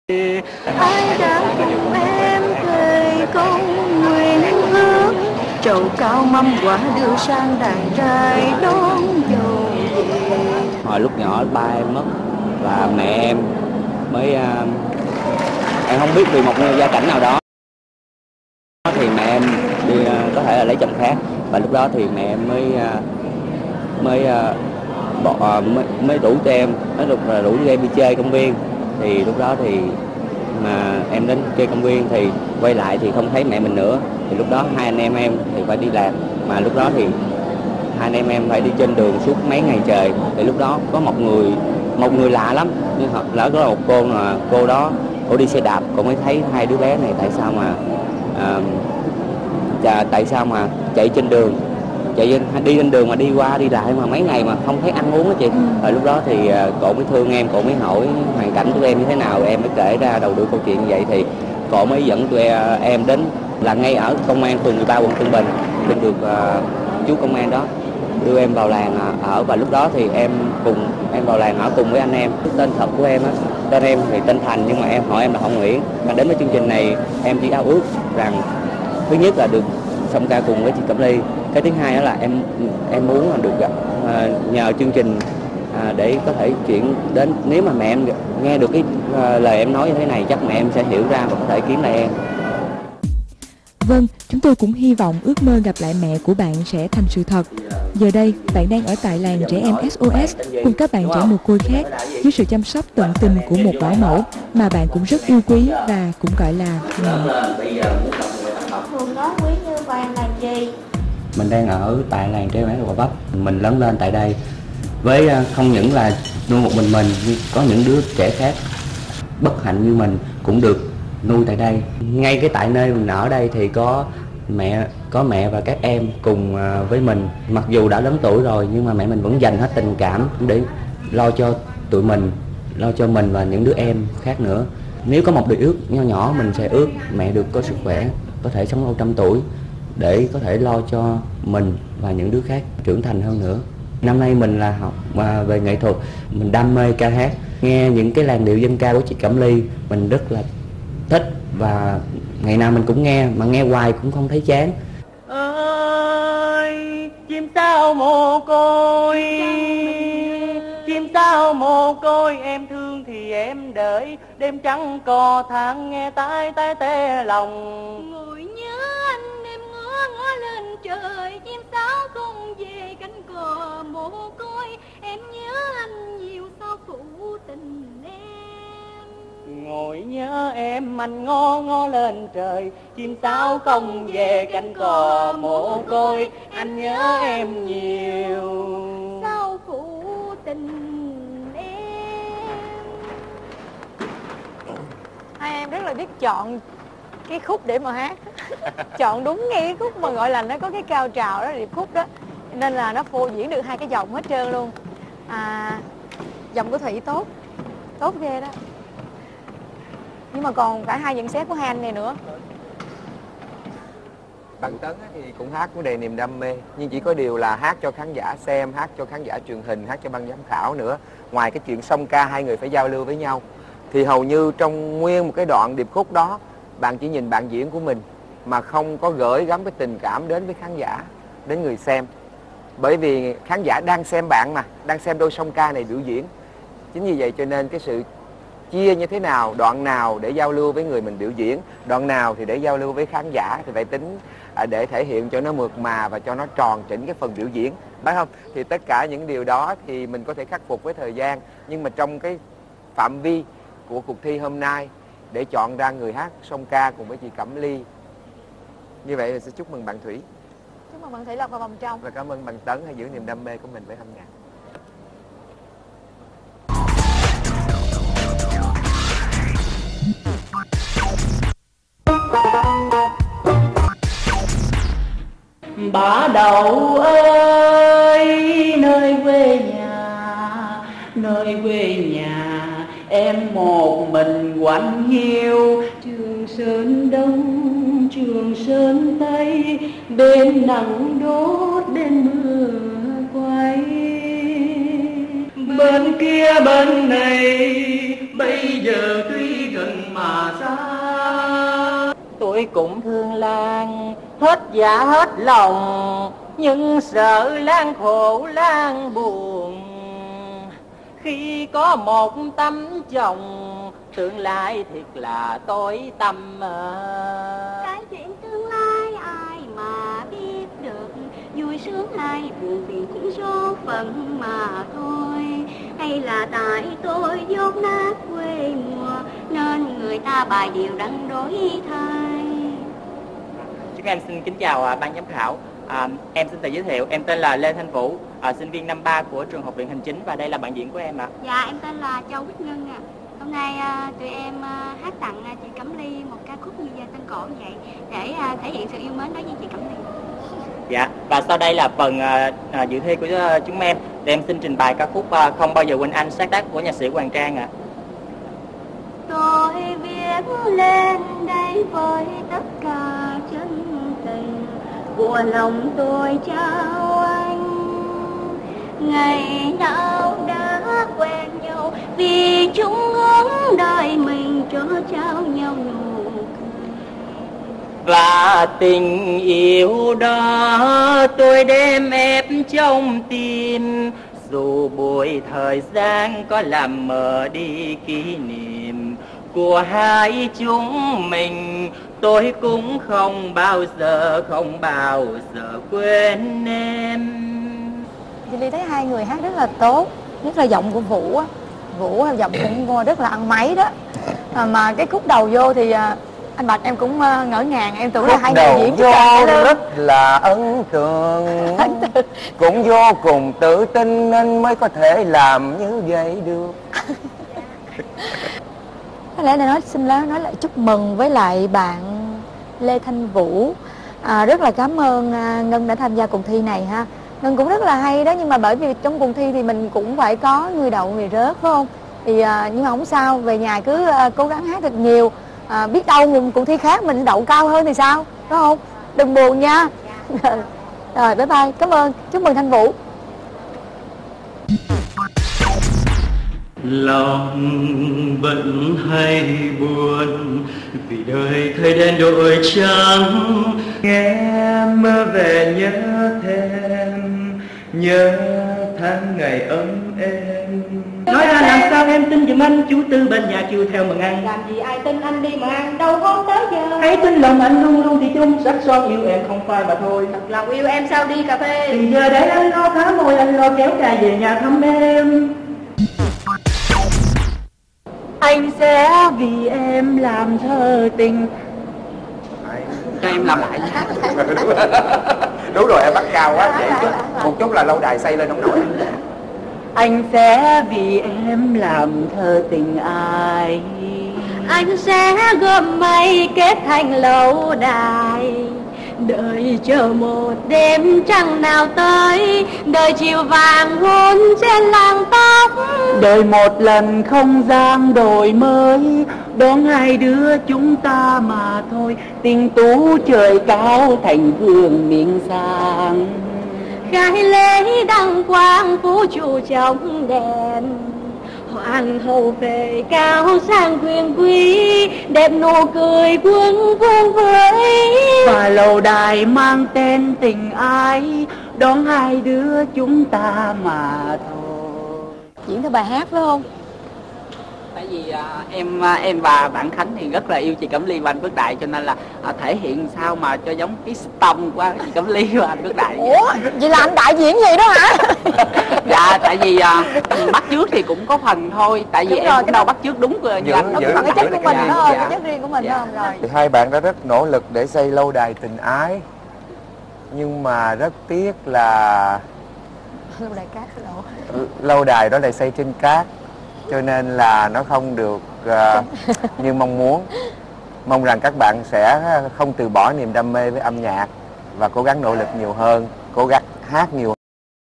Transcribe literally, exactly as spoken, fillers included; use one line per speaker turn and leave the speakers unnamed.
Ai đã cùng em thời công nguyện ước, trầu cao mâm quả đưa sang đàn trai đón dâu về.
Hồi lúc nhỏ ba em mất và mẹ em mới uh, em không biết vì một gia cảnh nào đó thì mẹ em đi uh, có thể là lấy chồng khác, và lúc đó thì mẹ em mới uh, mới uh, bỏ uh, mới, mới rủ cho em nói được là rủ cho em đi chơi công viên. Thì lúc đó thì mà em đến chơi công viên thì quay lại thì không thấy mẹ mình nữa, thì lúc đó hai anh em em thì phải đi làm, mà lúc đó thì hai anh em em phải đi trên đường suốt mấy ngày trời. Thì lúc đó có một người một người lạ lắm, nhưng thật lỡ có một cô là cô đó cô đi xe đạp, cô mới thấy hai đứa bé này tại sao mà à, chà, tại sao mà chạy trên đường chạy đi trên đường mà đi qua đi lại mà mấy ngày mà không thấy ăn uống đó chị. Rồi lúc đó thì cổ mới thương em, cổ mới hỏi hoàn cảnh của em như thế nào, em mới kể ra đầu đuôi câu chuyện như vậy. Thì cổ mới dẫn tụi em đến là ngay ở công an phường mười ba quận Tân Bình, được được uh, chú công an đó đưa em vào làng ở. Và lúc đó thì em cùng em vào làng ở cùng với anh em. Tên thật của em á, tên em thì tên Thành, nhưng mà em hỏi em là Hồng Nguyễn. Và đến với chương trình này em chỉ ao ước rằng thứ nhất là được song ca cùng với chị Cẩm Ly, cái thứ hai đó là em em muốn là được gặp uh, nhờ chương trình uh, để có thể chuyển đến. Nếu mà mẹ em nghe được cái uh, lời em nói như thế này chắc mẹ em sẽ hiểu ra và có thể kiếm lại em.
Vâng, chúng tôi cũng hy vọng ước mơ gặp lại mẹ của bạn sẽ thành sự thật. Giờ đây, bạn đang ở tại làng trẻ em ét ô ét cùng các bạn trẻ mồ côi khác dưới sự chăm sóc tận tình của một bảo mẫu mà bạn cũng rất yêu quý và cũng gọi là mẹ.
Thường nói quý như vậy là gì?
Mình đang ở tại làng trẻ em Gò Vấp. Mình lớn lên tại đây với không những là nuôi một mình mình, nhưng có những đứa trẻ khác bất hạnh như mình cũng được nuôi tại đây. Ngay cái tại nơi mình ở đây thì có mẹ có mẹ và các em cùng với mình. Mặc dù đã lớn tuổi rồi nhưng mà mẹ mình vẫn dành hết tình cảm để lo cho tụi mình, lo cho mình và những đứa em khác nữa. Nếu có một điều ước nho nhỏ, mình sẽ ước mẹ được có sức khỏe, có thể sống lâu trăm tuổi để có thể lo cho mình và những đứa khác trưởng thành hơn nữa. Năm nay mình là học về nghệ thuật, mình đam mê ca hát, nghe những cái làn điệu dân ca của chị Cẩm Ly mình rất là thích, và ngày nào mình cũng nghe, mà nghe hoài cũng không thấy chán.
Ơi chim sao mồ côi, chim sao mồ côi, em thương thì em đợi, đêm trắng cò tháng nghe tai tai tê lòng.
Ngồi nhớ anh em ngó ngó lên trời, chim sáo không về cánh cò mồ côi, em nhớ anh nhiều sao phụ tình em.
Ngồi nhớ em anh ngó ngó lên trời, chim sáo không về cánh cò mồ côi, anh nhớ em nhiều
sao phụ tình em.
Hai em rất là biết chọn cái khúc để mà hát. Chọn đúng ngay cái khúc mà gọi là nó có cái cao trào đó, điệp khúc đó, nên là nó phô diễn được hai cái dòng hết trơn luôn. À, dòng của Thủy tốt, tốt ghê đó. Nhưng mà còn cả hai nhận xét của hai anh này nữa.
Bạn Tấn thì cũng hát cũng đầy niềm đam mê, nhưng chỉ có điều là hát cho khán giả xem, hát cho khán giả truyền hình, hát cho ban giám khảo nữa. Ngoài cái chuyện song ca hai người phải giao lưu với nhau, thì hầu như trong nguyên một cái đoạn điệp khúc đó, bạn chỉ nhìn bạn diễn của mình mà không có gửi gắm cái tình cảm đến với khán giả, đến người xem. Bởi vì khán giả đang xem bạn mà, đang xem đôi song ca này biểu diễn. Chính vì vậy cho nên cái sự chia như thế nào, đoạn nào để giao lưu với người mình biểu diễn, đoạn nào thì để giao lưu với khán giả, thì phải tính à, để thể hiện cho nó mượt mà và cho nó tròn chỉnh cái phần biểu diễn, phải không? Thì tất cả những điều đó thì mình có thể khắc phục với thời gian, nhưng mà trong cái phạm vi của cuộc thi hôm nay để chọn ra người hát song ca cùng với chị Cẩm Ly. Như vậy mình sẽ chúc mừng bạn Thủy.
Chúc mừng bạn Thủy lọt vào vòng trong.
Và cảm ơn bạn Tấn hãy giữ niềm đam mê của mình với âm nhạc.
Bà Đậu ơi, nơi quê nhà, nơi quê nhà em một mình quạnh hiu. Trường Sơn Đông, Trường Sơn Tây, bên nắng đốt bên mưa quay. Bên kia bên này bây giờ tuy gần tôi cũng thương Lan, hết dạ hết lòng, nhưng sợ Lan khổ Lan buồn. Khi có một tấm chồng, tương lai thiệt là tối tăm.
Cái chuyện tương lai ai mà biết được, vui sướng hay buồn phiền cũng số phận mà thôi. Hay là tại tôi dốt nát quê mùa, nên người ta bài điều đang đổi thay.
Chúng em xin kính chào à, ban giám khảo. À, em xin tự giới thiệu, em tên là Lê Thanh Vũ, à, sinh viên năm ba của trường Học viện Hành chính, và đây là bạn diễn của em ạ. À.
Dạ, em tên là Châu Bích Ngân ạ. À. Hôm nay à, tụi em à, hát tặng à, chị Cẩm Ly một ca khúc Như Giờ Tân Cổ vậy, để à, thể hiện sự yêu mến đối với chị Cẩm Ly.
Dạ, và sau đây là phần à, à, dự thi của uh, chúng em. Để em xin trình bày ca khúc à, Không Bao Giờ Quên Anh, sáng tác của nhạc sĩ Hoàng Trang ạ. À.
Tôi viết lên đây với tất cả chân tình của lòng tôi trao anh. Ngày nào đã quen nhau, vì chúng hướng đời mình cho trao nhau nụ cười.
Và tình yêu đó tôi đem ép trong tim, dù buổi thời gian có làm mờ đi kỷ niệm của hai chúng mình, tôi cũng không bao giờ, không bao giờ quên em.
Chị Ly thấy hai người hát rất là tốt, nhất là giọng của Vũ á. Vũ giọng cũng rất là ăn máy đó. À, mà cái khúc đầu vô thì anh Bạch em cũng ngỡ ngàng, em tưởng là hai người diễn
vô rất là ấn tượng, cũng vô cùng tự tin nên mới có thể làm như vậy được.
Có lẽ là nói xin lỗi nói lại chúc mừng với lại bạn Lê Thanh Vũ. À, rất là cảm ơn à, Ngân đã tham gia cuộc thi này ha. Ngân cũng rất là hay đó, nhưng mà bởi vì trong cuộc thi thì mình cũng phải có người đậu người rớt phải không? Thì à, nhưng mà không sao, về nhà cứ à, cố gắng hát thật nhiều. À, biết đâu một cuộc thi khác mình đậu cao hơn thì sao, phải không? Đừng buồn nha. Rồi bye bye, cảm ơn, chúc mừng Thanh Vũ.
Lòng vẫn hay buồn vì đời thời đen đổi trắng, nghe mơ về nhớ thêm, nhớ tháng ngày ấm êm. Nói ra làm sao em tin giùm anh, chú Tư bên nhà kêu theo mừng ăn.
Làm gì ai tin anh đi mà ăn, đâu có tới giờ.
Hãy tin lòng anh luôn luôn thì chung, sắc son yêu em không phai mà thôi.
Thật lòng yêu em sao đi cà phê.
Thì giờ để anh lo khá môi, anh lo kéo trà về nhà thăm em. Anh sẽ vì em làm thơ tình. Cho em làm lại.
Đúng rồi, em bắt cao quá, dễ chứ. Một chút là lâu đài xây lên không nổi.
Anh sẽ vì em làm thơ tình ai.
Anh sẽ gom mây kết thành lâu đài, đợi chờ một đêm trăng nào tới, đợi chiều vàng hôn trên làng tóc.
Đợi một lần không gian đổi mới, đón hai đứa chúng ta mà thôi. Tình tú trời cao thành vương miền sang,
khai lễ đăng quang phú trụ trong đèn. Hoàng hậu về cao sang quyền quý, đẹp nụ cười vương vương với.
Và lâu đài mang tên tình ái, đón hai đứa chúng ta mà thôi.
Diễn theo bài hát phải không?
Tại vì à, em em và bạn Khánh thì rất là yêu chị Cẩm Ly và anh Phước Đại, cho nên là à, thể hiện sao mà cho giống cái tông của chị Cẩm Ly và anh Phước Đại.
Ủa, vậy là anh Đại diễn gì đó hả?
Dạ, tại vì à, bắt chước thì cũng có phần thôi, tại vì
đúng
em
rồi,
cũng đâu bắt chước đúng rồi như anh.
Nó cũng là cái chất của mình đó, cái chất riêng của mình
dạ.
không? Rồi.
Thì hai bạn đã rất nỗ lực để xây lâu đài tình ái, nhưng mà rất tiếc là
Lâu đài cát lộ.
lâu đài đó lại xây trên cát, cho nên là nó không được uh, như mong muốn. Mong rằng các bạn sẽ không từ bỏ niềm đam mê với âm nhạc và cố gắng nỗ lực nhiều hơn, cố gắng hát nhiều